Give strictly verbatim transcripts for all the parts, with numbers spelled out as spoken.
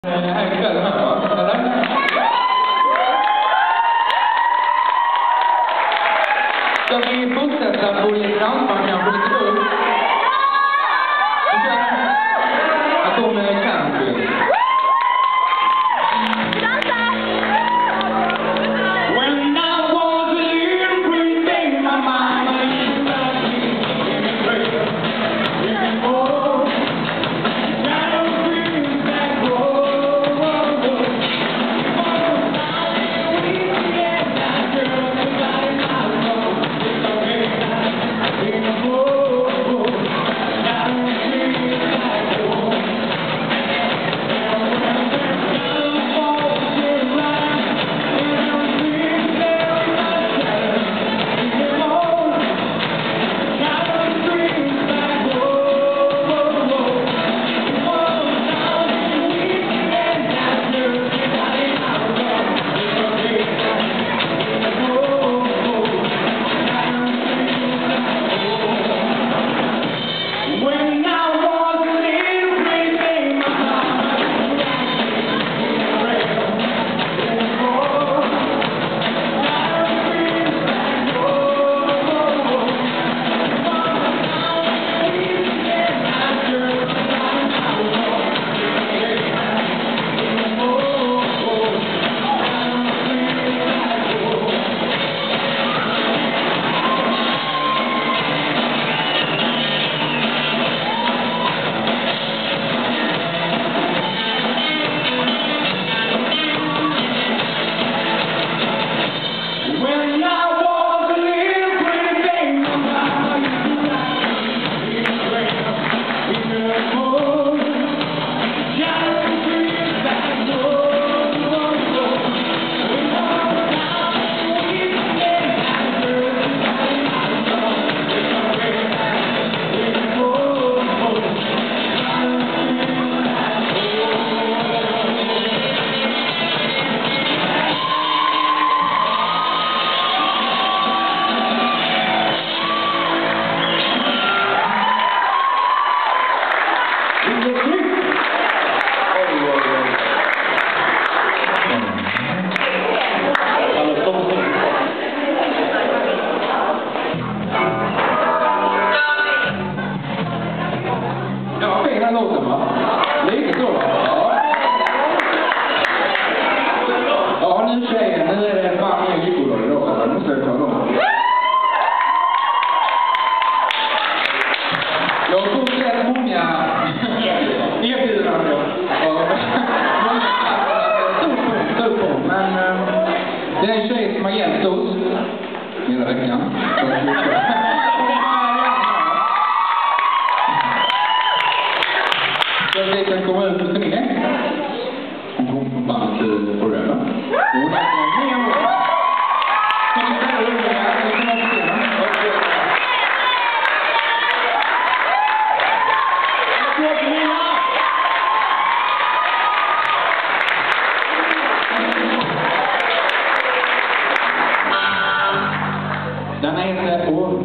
Här ikväll med, va? Eller? Ska vi fortsätta på lite dansband kanske lite då? Jag kommer country. Låten, va? Lite så, va? Ja, nu tjejen, nu är det fan en lyckolag idag, så nu måste jag ta dem. Jag har fått rätt många erbjudanden av många att stå på, men det är en tjej som har hjälpt oss hela veckan. Så vi kan komma ut på turné. Hon kom från bandet Forever. Hon är med om det. Kan du ställa upp det här? Vi kommer att se den. Den heter Åh.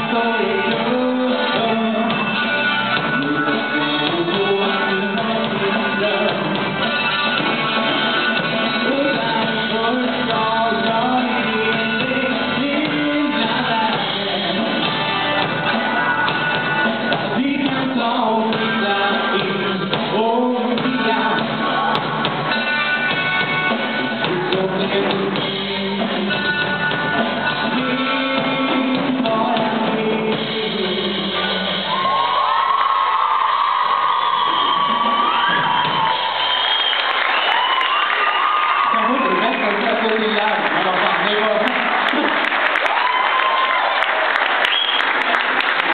Sorry.